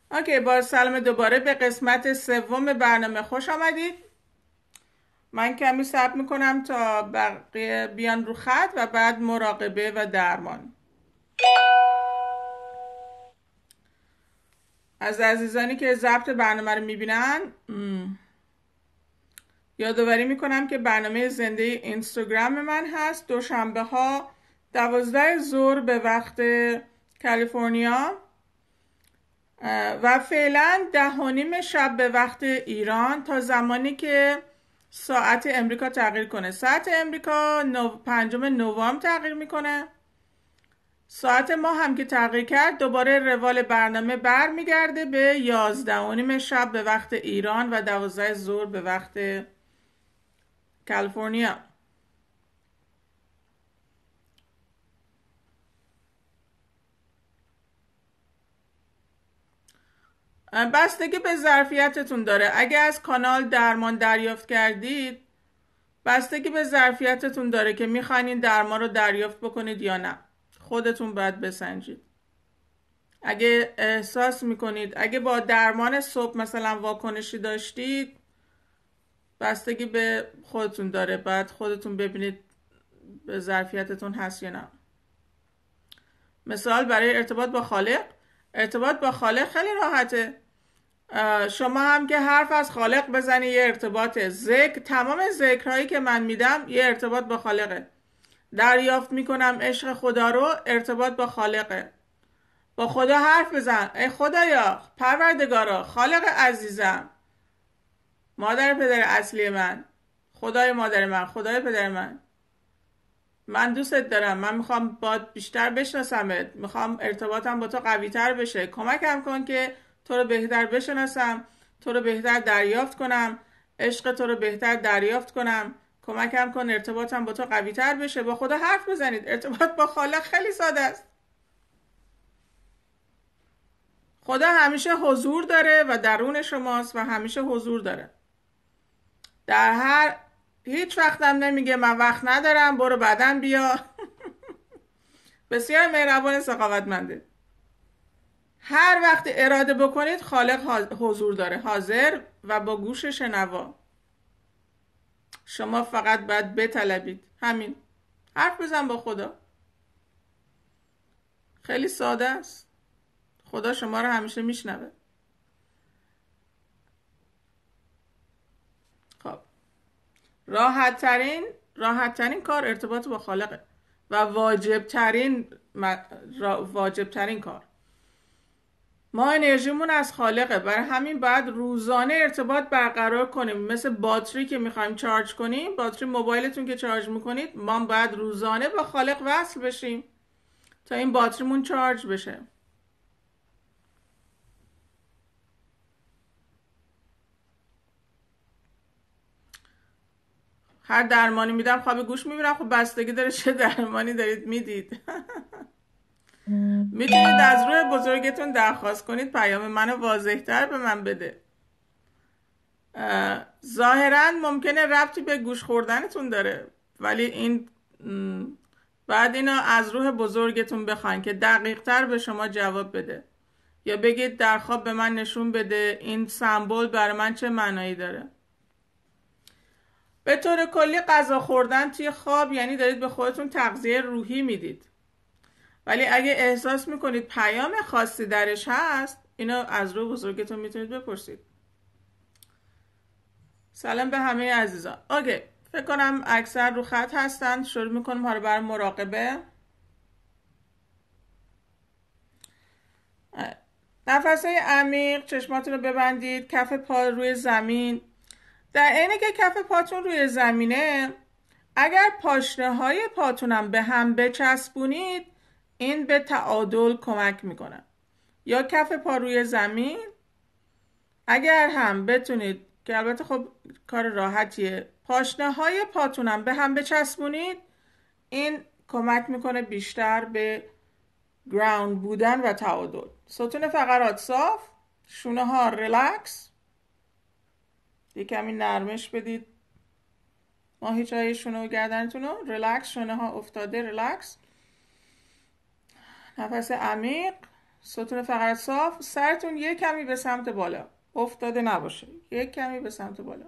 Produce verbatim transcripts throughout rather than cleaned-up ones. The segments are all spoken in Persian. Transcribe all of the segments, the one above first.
اوکی، با سلام دوباره به قسمت سوم برنامه خوش آمدید. من کمی صبر میکنم تا بقیه بیان رو خط و بعد مراقبه و درمان. از عزیزانی که ضبط برنامه رو میبینن یادآوری میکنم که برنامه زنده اینستاگرام من هست دوشنبه ها دوازده ظهر به وقت کالیفرنیا و فعلا ده و نیم شب به وقت ایران تا زمانی که ساعت امریکا تغییر کنه. ساعت امریکا نو... پنجم نوامبر تغییر میکنه. ساعت ما هم که تغییر کرد دوباره روال برنامه بر میگرده به یازده و نیم شب به وقت ایران و دوازده ظهر به وقت کالیفرنیا. بستگی به ظرفیتتون داره. اگه از کانال درمان دریافت کردید بستگی به ظرفیتتون داره که میخواین این درمان رو دریافت بکنید یا نه. خودتون باید بسنجید. اگه احساس میکنید اگه با درمان صبح مثلا واکنشی داشتید بستگی به خودتون داره، باید خودتون ببینید به ظرفیتتون هست یا نه. مثال برای ارتباط با خالق، ارتباط با خالق خیلی راحته. شما هم که حرف از خالق بزنی یه ارتباطه. ذکر، تمام ذکرهایی که من میدم یه ارتباط با خالقه. دریافت میکنم عشق خدا رو، ارتباط با خالقه. با خدا حرف بزن، ای خدایا، پروردگارا، خالق عزیزم، مادر پدر اصلی من، خدای مادر من، خدای پدر من، من دوستت دارم، من میخوام با بیشتر بشناسمت، میخوام ارتباطم با تو قوی تر بشه، کمکم کن که تو رو بهتر بشناسم، تو رو بهتر دریافت کنم، عشق تو رو بهتر دریافت کنم، کمکم کن ارتباطم با تو قوی تر بشه. با خدا حرف بزنید. ارتباط با خالق خیلی ساده است. خدا همیشه حضور داره و درون شماست و همیشه حضور داره. در هر هیچ وقتم نمیگه من وقت ندارم برو بعدن بیا. بسیار مهربان، سخاوتمنده. هر وقت اراده بکنید خالق حضور داره، حاضر و با گوش شنوا. شما فقط باید بطلبید. همین. حرف بزن با خدا. خیلی ساده است. خدا شما رو همیشه میشنوه. خب راحت ترین راحت ترین کار ارتباط با خالقه و واجب ترین واجب ترین کار. ما انرژیمون از خالقه، برای همین باید روزانه ارتباط برقرار کنیم. مثل باتری که میخوایم چارج کنیم، باتری موبایلتون که چارج میکنید، ما باید روزانه با خالق وصل بشیم تا این باتریمون چارج بشه. هر درمانی میدم خواب گوش میبینم. خب بستگی داره چه درمانی دارید میدید. میتونید از روح بزرگتون درخواست کنید پیام منو واضح‌تر به من بده. ظاهرا ممکنه ربطی به گوش خوردنتون داره، ولی این بعد اینو از روح بزرگتون بخواین که دقیق تر به شما جواب بده، یا بگید در خواب به من نشون بده این سمبل برای من چه معنایی داره. به طور کلی غذا خوردن توی خواب یعنی دارید به خودتون تغذیه روحی میدید، ولی اگه احساس میکنید پیام خاصی درش هست اینو از روح بزرگتون میتونید بپرسید. سلام به همه عزیزان. اوکی، فکر کنم اکثر رو خط هستن. شروع میکنم حالا برای مراقبه. نفسای عمیق، چشماتون رو ببندید، کف پا روی زمین. در اینه که کف پاتون روی زمینه، اگر پاشنه های پاتونم به هم بچسبونید این به تعادل کمک میکنه. یا کف پا روی زمین، اگر هم بتونید، که البته خب کار راحتیه، پاشنه های پاتونم به هم بچسبونید این کمک میکنه بیشتر به گراوند بودن و تعادل. ستون فقرات صاف، شونه ها ریلکس، یه کمی نرمش بدید ماهیچه های شونه و گردنتون رو. ریلکس، شونه ها افتاده، ریلکس. نفس عمیق. ستون فقرات صاف. سرتون یک کمی به سمت بالا افتاده نباشه، یک کمی به سمت بالا.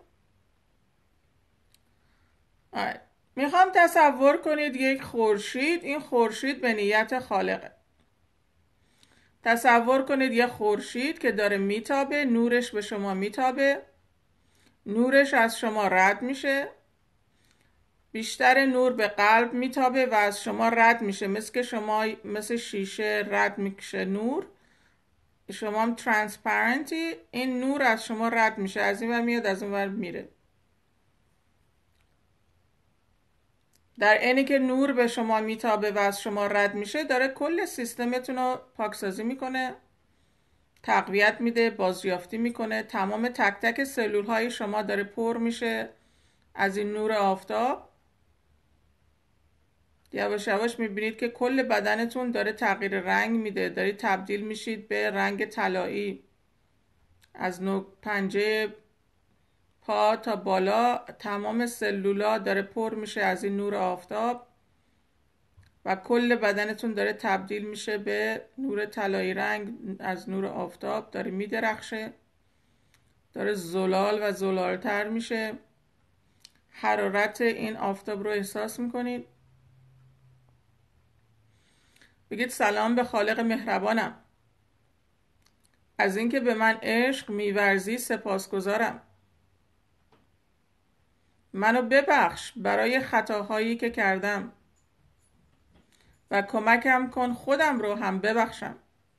آره. میخوام تصور کنید یک خورشید، این خورشید به نیت خالقه. تصور کنید یه خورشید که داره میتابه، نورش به شما میتابه، نورش از شما رد میشه، بیشتر نور به قلب میتابه و از شما رد میشه، مثل که شما مثل شیشه رد میشه نور، شما هم ترانسپرنتی، این نور از شما رد میشه، از این ور میاد از اون ور میره. در اینی که نور به شما میتابه و از شما رد میشه، داره کل سیستمتون رو پاکسازی میکنه، تقویت میده، بازیافتی میکنه، تمام تک تک سلول های شما داره پر میشه از این نور آفتاب. یواش یواش میبینید که کل بدنتون داره تغییر رنگ میده، دارید تبدیل میشید به رنگ طلایی، از نوک پنجه پا تا بالا تمام سلولا داره پر میشه از این نور آفتاب و کل بدنتون داره تبدیل میشه به نور طلایی رنگ از نور آفتاب، داره میدرخشه، داره زلال و زلالتر میشه. حرارت این آفتاب رو احساس میکنید. بگید سلام به خالق مهربانم، از اینکه به من عشق میورزی سپاسگزارم. منو ببخش برای خطاهایی که کردم و کمکم کن خودم رو هم ببخشم.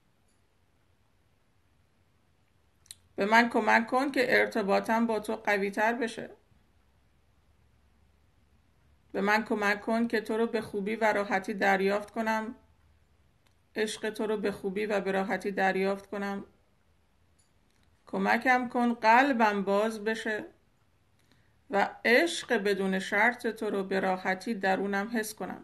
به من کمک کن که ارتباطم با تو قوی تر بشه. به من کمک کن که تو رو به خوبی و راحتی دریافت کنم، عشق تو رو به خوبی و به راحتی دریافت کنم. کمکم کن قلبم باز بشه و عشق بدون شرط تو رو به راحتی درونم حس کنم.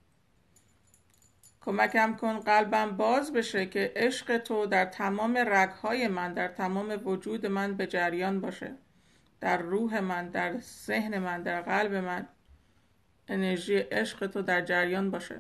کمکم کن قلبم باز بشه که عشق تو در تمام رگهای من، در تمام وجود من به جریان باشه، در روح من، در ذهن من، در قلب من انرژی عشق تو در جریان باشه.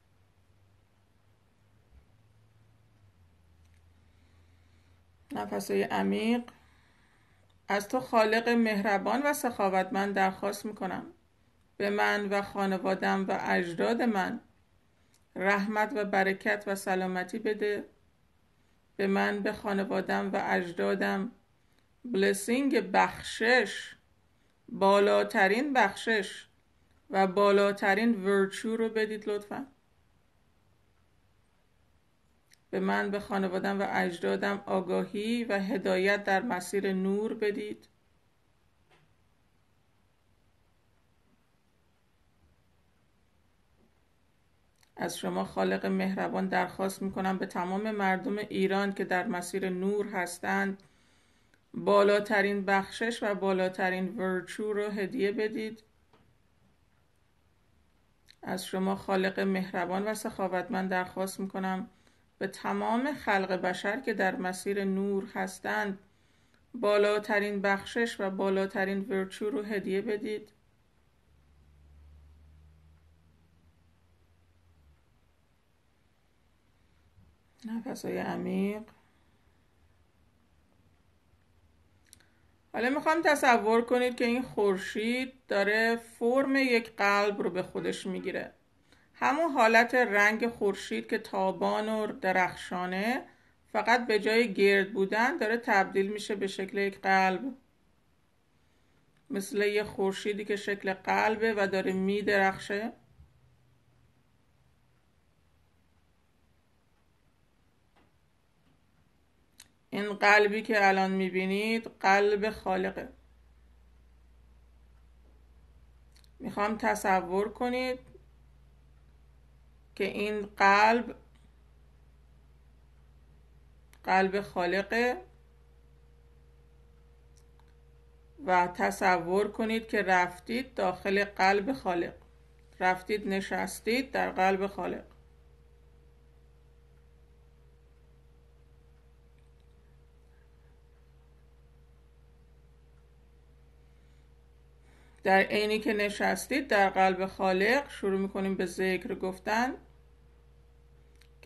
نفسهای عمیق. از تو خالق مهربان و سخاوتمند درخواست میکنم به من و خانوادم و اجداد من رحمت و برکت و سلامتی بده. به من، به خانوادم و اجدادم بلسینگ، بخشش، بالاترین بخشش و بالاترین ورچو رو بدید لطفا. به من، به خانوادم و اجدادم آگاهی و هدایت در مسیر نور بدید. از شما خالق مهربان درخواست میکنم به تمام مردم ایران که در مسیر نور هستند بالاترین بخشش و بالاترین ورچو رو هدیه بدید. از شما خالق مهربان و سخاوتمند درخواست میکنم به تمام خلق بشر که در مسیر نور هستند بالاترین بخشش و بالاترین ورچو رو هدیه بدید. نفسهای عمیق. حالا میخوام تصور کنید که این خورشید داره فرم یک قلب رو به خودش میگیره. همون حالت رنگ خورشید که تابان و درخشانه، فقط به جای گرد بودن داره تبدیل میشه به شکل یک قلب، مثل یه خورشیدی که شکل قلبه و داره میدرخشه. این قلبی که الان میبینید قلب خالقه. میخوام تصور کنید که این قلب قلب خالقه و تصور کنید که رفتید داخل قلب خالق، رفتید نشستید در قلب خالق. در عینی که نشستید در قلب خالق شروع میکنیم به ذکر گفتن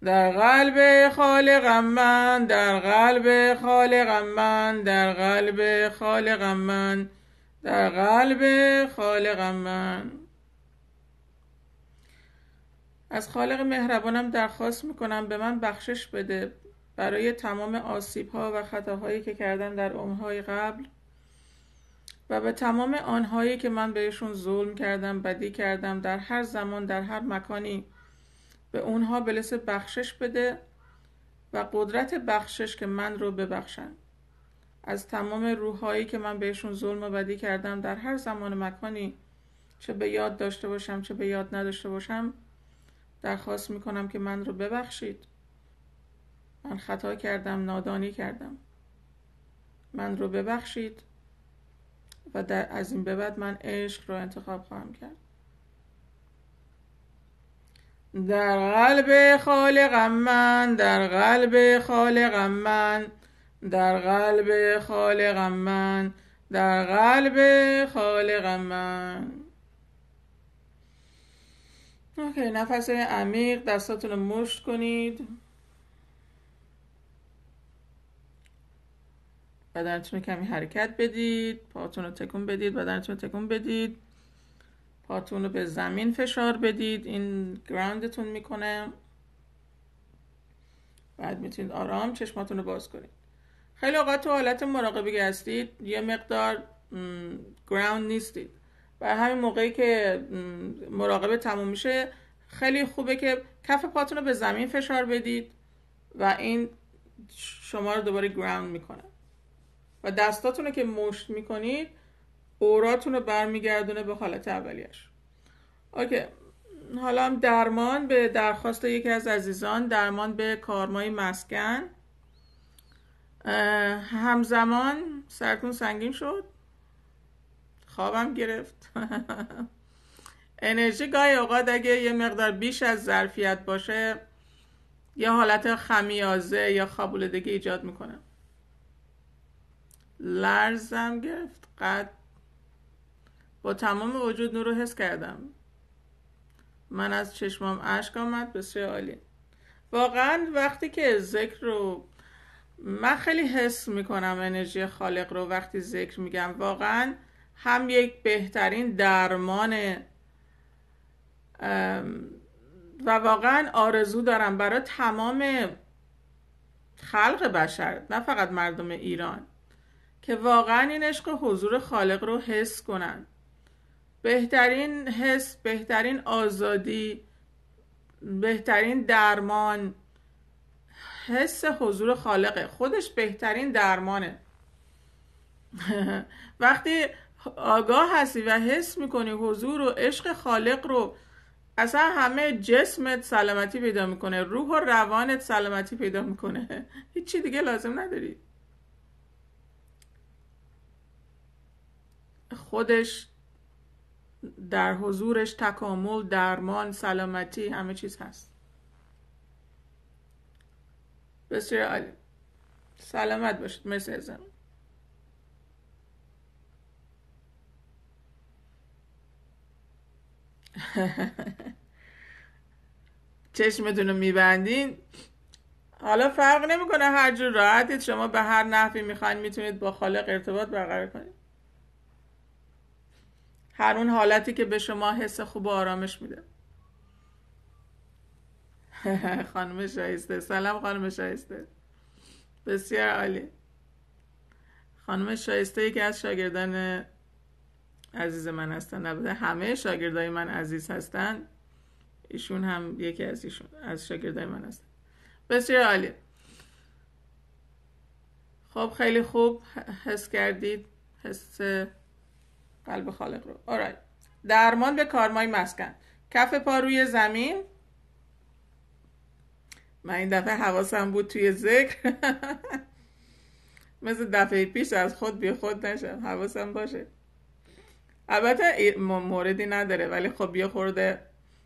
در قلب خالقم من، در قلب خالقم من، در قلب خالقم من، در قلب خالقم من. از خالق مهربانم درخواست میکنم به من بخشش بده برای تمام آسیب‌ها و خطاهایی که کردم در عمرهای قبل و به تمام آنهایی که من بهشون ظلم کردم، بدی کردم، در هر زمان، در هر مکانی. به اونها بلس بخشش بده و قدرت بخشش که من رو ببخشن. از تمام روحایی که من بهشون ظلم و بدی کردم در هر زمان و مکانی، چه به یاد داشته باشم چه به یاد نداشته باشم، درخواست میکنم که من رو ببخشید. من خطا کردم، نادانی کردم، من رو ببخشید و در از این به بعد من عشق رو انتخاب خواهم کرد. در قلب خالقم من، در قلب خالقم من، در قلب خالقم من، در قلب خالقم من. اوکی، نفس عمیق، دستاتون رو مشت کنید، بدنتون رو کمی حرکت بدید، پاتون رو تکون بدید، بدنتون رو تکون بدید، پاتون رو به زمین فشار بدید، این گراندتون میکنه. بعد میتونید آرام چشماتون رو باز کنید. خیلی اوقات تو حالت مراقبگی هستید، یه مقدار گراوند نیستید و همین موقعی که مراقبه تموم میشه خیلی خوبه که کف پاتون رو به زمین فشار بدید و این شما رو دوباره گراوند میکنه و دستاتون رو که مشت میکنید اوراتون رو برمیگردونه به حالت اولیش. اوکی، حالا هم درمان به درخواست یکی از عزیزان، درمان به کارمای مسکن. همزمان سرتون سنگین شد، خوابم گرفت. انرژی گاهی اوقات اگه یه مقدار بیش از ظرفیت باشه یه حالت خمیازه یا خوابولدگی ایجاد میکنه. لرزم گرفت، قد با تمام وجود نور رو حس کردم. من از چشمام اشک آمد. بسیار عالی. واقعا وقتی که ذکر رو من خیلی حس میکنم، انرژی خالق رو وقتی ذکر میگم، واقعا هم یک بهترین درمانه و واقعا آرزو دارم برای تمام خلق بشر، نه فقط مردم ایران، که واقعا این عشق حضور خالق رو حس کنن. بهترین حس، بهترین آزادی، بهترین درمان حس حضور خالقه. خودش بهترین درمانه. وقتی آگاه هستی و حس میکنی حضور و عشق خالق رو، اصلا همه جسمت سلامتی پیدا میکنه، روح و روانت سلامتی پیدا میکنه، هیچی دیگه لازم نداری. خودش در حضورش تکامل، درمان، سلامتی، همه چیز هست. بسیار عالی. سلامت باشید. مرسی ازم. چشمتون رو میبندین. حالا فرق نمیکنه هر جور راحتید، شما به هر نحوی میخواین میتونید با خالق ارتباط برقرار کنید. هر اون حالتی که به شما حس خوب و آرامش میده. خانم شایسته، سلام خانم شایسته. بسیار عالی. خانم شایسته یکی از شاگردان عزیز من هستن، البته همه شاگردای من عزیز هستن، ایشون هم یکی از ایشون از شاگردای من هستن. بسیار عالی. خب خیلی خوب حس کردید حس قلب خالق رو. آرایت. درمان به کارمای مسکن. کف پا روی زمین. من این دفعه حواسم بود توی ذکر مثل دفعه پیش از خود بی خود نشم، حواسم باشه. البته موردی نداره ولی خب یه خورده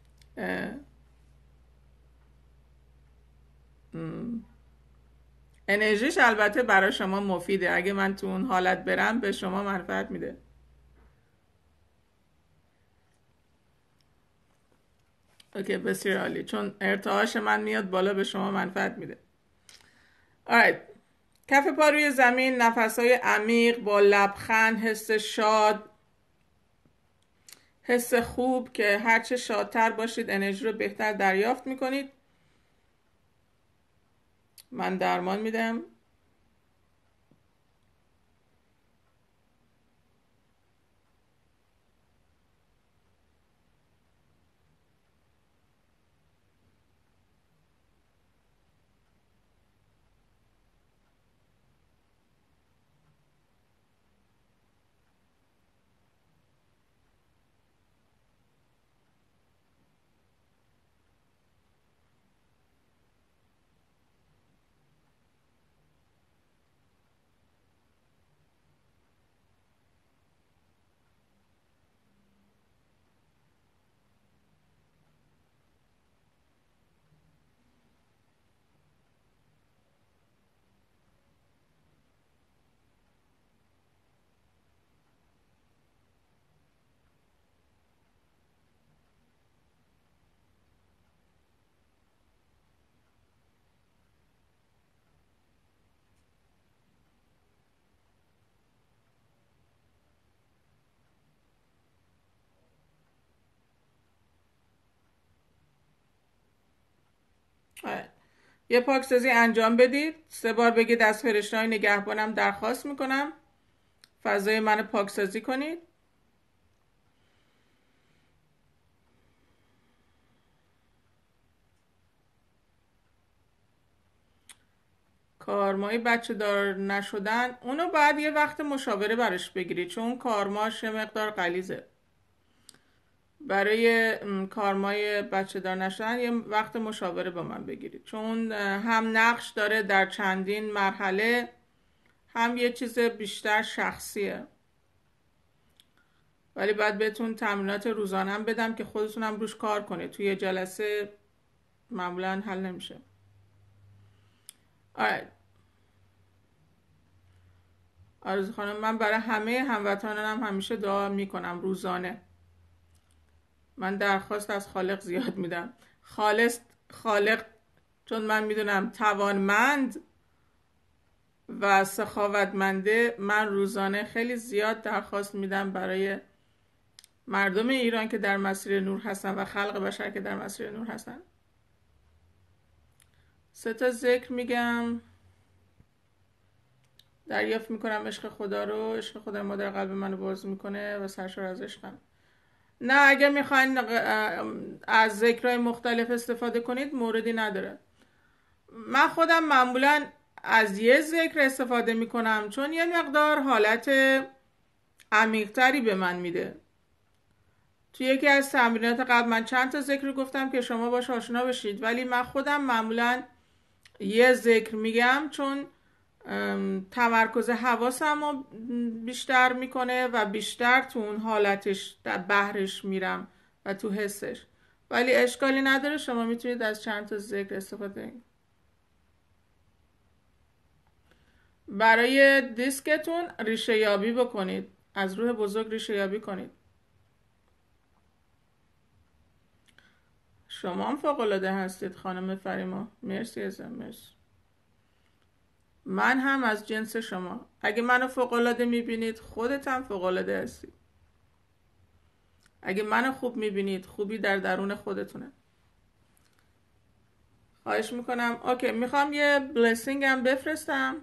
انرژیش البته برای شما مفیده. اگه من تو اون حالت برم به شما منفعت میده. اوکی بسیار عالی، چون ارتعاش من میاد بالا به شما منفعت میده. alright. کف پا روی زمین، نفسهای عمیق با لبخند، حس شاد، حس خوب که هرچه شادتر باشید انرژی رو بهتر دریافت میکنید. من درمان میدم. آره. یه پاکسازی انجام بدید. سه بار بگید از فرشته‌های نگهبانم درخواست میکنم فضای منو پاکسازی کنید. کارمای بچه دار نشدن اونو باید یه وقت مشاوره براش بگیرید، چون کارماش یه مقدار غلیظه. برای کارمای بچه دار نشدن یه وقت مشاوره با من بگیرید، چون هم نقش داره در چندین مرحله، هم یه چیز بیشتر شخصیه. ولی باید بهتون تمرینات روزانه بدم که خودتونم روش کار کنید. توی جلسه معمولا حل نمیشه. آره آرزو خانم، من برای همه هموطنانم همیشه دعا میکنم روزانه. من درخواست از خالق زیاد میدم. خالص خالق چون من میدونم توانمند و سخاوتمنده، من روزانه خیلی زیاد درخواست میدم برای مردم ایران که در مسیر نور هستن و خلق بشر که در مسیر نور هستن. سه تا ذکر میگم. دریافت میکنم عشق خدا رو، عشق خدا مادر قلب منو باز میکنه و سرشار از عشقم. نه اگر میخواین از ذکرهای مختلف استفاده کنید موردی نداره. من خودم معمولا از یه ذکر استفاده میکنم چون یه مقدار حالت عمیق‌تری به من میده. توی یکی از تمرینات قبل من چند تا ذکر گفتم که شما باش آشنا بشید، ولی من خودم معمولا یه ذکر میگم چون تمرکز حواسم رو بیشتر میکنه و بیشتر تو اون حالتش در بحرش میرم و تو حسش. ولی اشکالی نداره، شما میتونید از چند تا ذکر استفاده کنید. برای دیسکتون ریشه یابی بکنید، از روح بزرگ ریشه یابی کنید. شما هم فوق‌العاده هستید خانم فریما، مرسی ازم. مرسی. من هم از جنس شما. اگه منو فوق‌العاده میبینید خودت هم فوق‌العاده هستی. اگه منو خوب میبینید خوبی در درون خودتونه. خواهش میکنم. اوکی، میخوام یه بلسینگ هم بفرستم.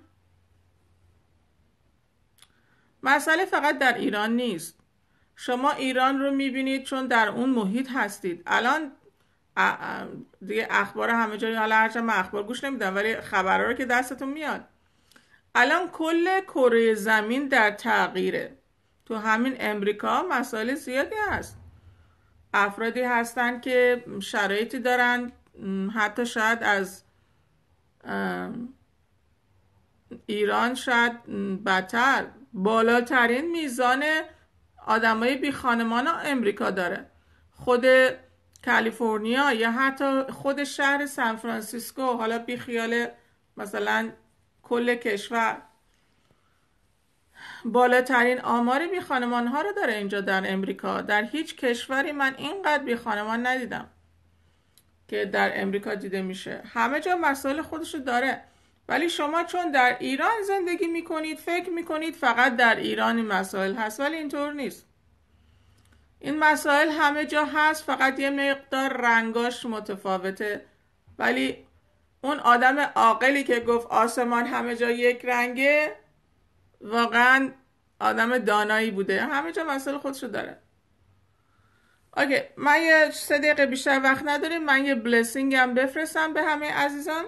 مسئله فقط در ایران نیست. شما ایران رو میبینید چون در اون محیط هستید. الان دیگه اخبار همه جایی، حالا هرچند من اخبار گوش نمیدم ولی خبرها رو که دستتون میاد. الان کل کره زمین در تغییره. تو همین امریکا مسائل زیادی هست. افرادی هستن که شرایطی دارن حتی شاید از ایران شاید بدتر. بالاترین میزان آدمای بی خانمان امریکا داره. خود کالیفرنیا یا حتی خود شهر سان فرانسیسکو، حالا بی خیال مثلا کل کشور، بالاترین آمار بی خانمان ها رو داره اینجا در امریکا. در هیچ کشوری من اینقدر بی خانمان ندیدم. که در امریکا دیده میشه. همه جا مسائل خودشو داره، ولی شما چون در ایران زندگی میکنید فکر میکنید فقط در ایران این مسائل هست، ولی اینطور نیست. این مسائل همه جا هست، فقط یه مقدار رنگاش متفاوته. ولی اون آدم عاقلی که گفت آسمان همه جا یک رنگه واقعا آدم دانایی بوده. همه جا مسائل خودشو داره. اوکی، من یه سه دقیقه بیشتر وقت نداریم. من یه بلسینگ هم بفرستم به همه عزیزان.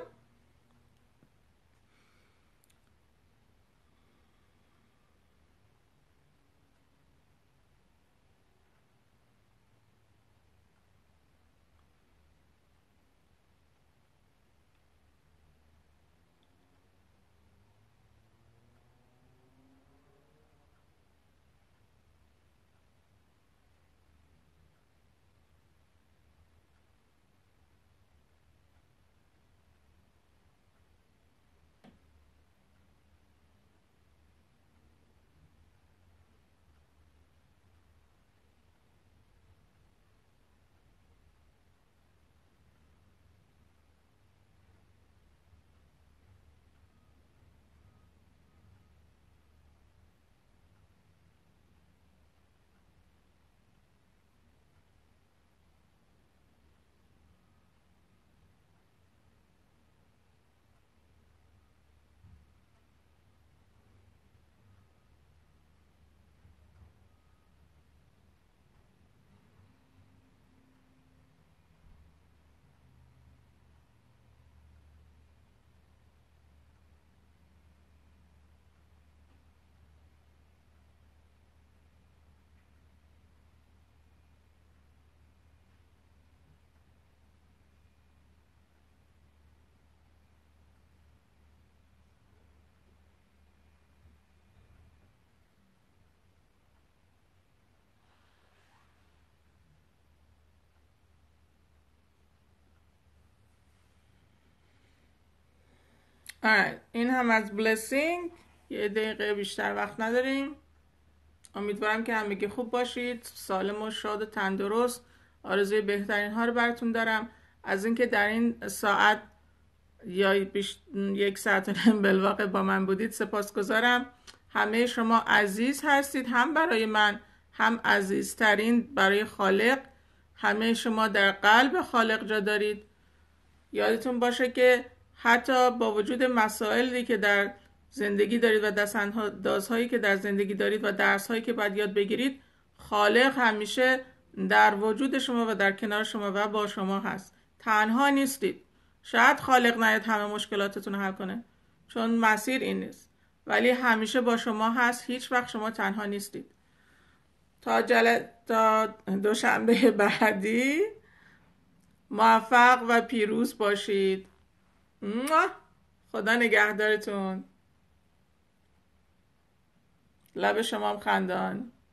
alright. این هم از بلسینگ. یه دقیقه بیشتر وقت نداریم. امیدوارم که همگی خوب باشید، سالم و شاد و تندرست. آرزوی بهترین ها رو براتون دارم. از اینکه در این ساعت یا بیش... یک ساعت و نیم بالواقع با من بودید سپاسگزارم. همه شما عزیز هستید، هم برای من هم عزیزترین برای خالق. همه شما در قلب خالق جا دارید. یادتون باشه که حتی با وجود مسائلی که در زندگی دارید و دستاندازهایی که در زندگی دارید و درسهایی که باید یاد بگیرید، خالق همیشه در وجود شما و در کنار شما و با شما هست. تنها نیستید. شاید خالق نیاد همه مشکلاتتون حل کنه، چون مسیر این نیست، ولی همیشه با شما هست. هیچ وقت شما تنها نیستید. تا جل... تا دوشنبه بعدی موفق و پیروز باشید. خدا نگهدارتون. لب شما خندان.